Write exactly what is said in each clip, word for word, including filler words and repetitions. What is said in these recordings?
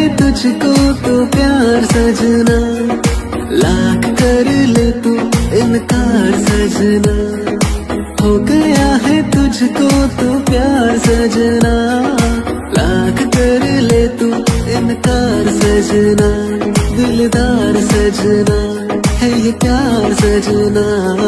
है तुझको तो प्यार सजना, लाख कर ले तू इनकार सजना। हो गया है तुझको तो प्यार सजना, लाख कर ले तू इनकार सजना। दिलदार सजना है ये प्यार सजना।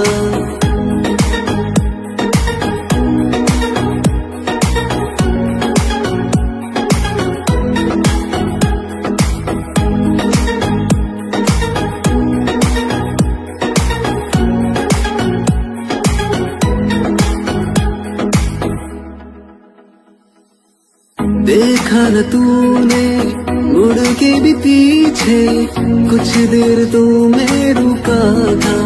देखा न तूने मुड़ के भी पीछे, कुछ देर तो मैं रुका था।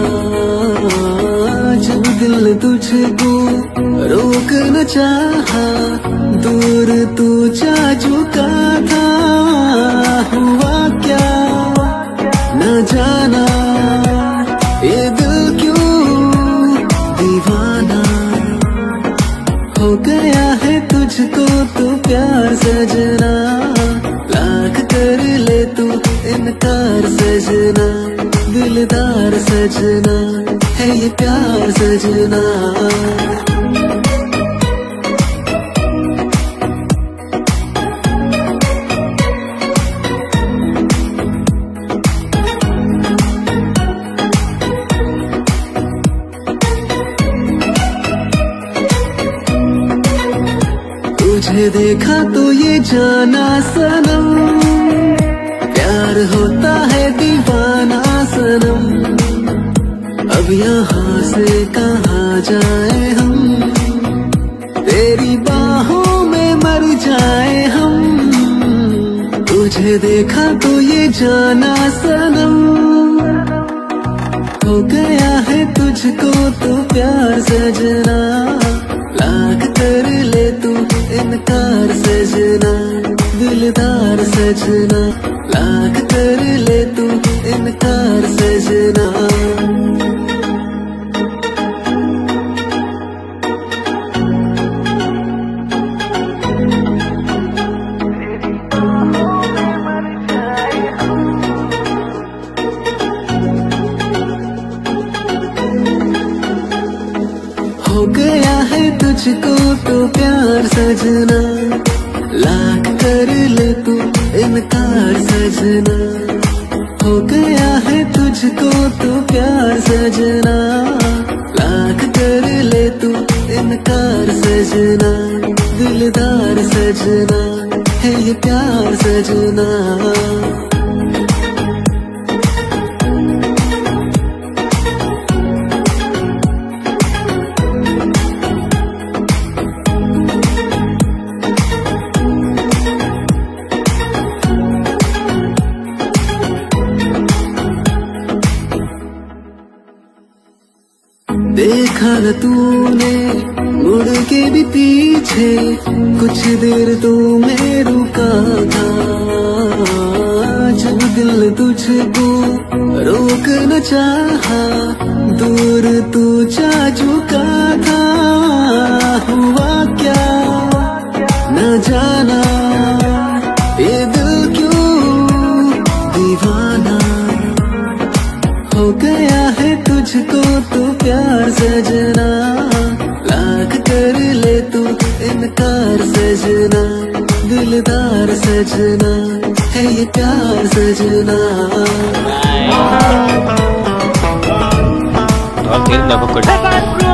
जब दिल तुझको रोक न चाहा, दूर तू जा चुका था। हुआ क्या न जाना, ये दिल क्यों दीवाना। हो गया है तुझको तो प्यार सजना, लाख कर ले तू इनकार सजना। दिलदार सजना है ये प्यार सजना। तुझे देखा तो ये जाना सनम, प्यार होता है दीवाना सनम। अब यहाँ से कहाँ जाए हम, तेरी बाहों में मर जाए हम। तुझे देखा तो ये जाना सनम, हो गया है तुझको तो प्यार सजना। लाख कर ले तू इनकार सजना, दिलदार सजना। लाख कर ले तू इनकार सजना। हो गया है तुझको तो प्यार सजना, लाख कर ले तू इनकार सजना। हो गया है तुझको तो प्यार सजना, लाख कर ले तू इनकार सजना। दिलदार सजना है ये प्यार सजना। देखा न तूने मुड़ के भी पीछे, कुछ देर तो मैं रुका था। जब दिल तुझको रोक न चाहा, दूर तू जा चुका था। हुआ क्या न जाना, ये दिल क्यों दीवाना। हो गया है तुझको तो प्यार सजना, लाख कर ले तू इनकार सजना। दिलदार सजना है ये प्यार सजना। Oke, udah pukul.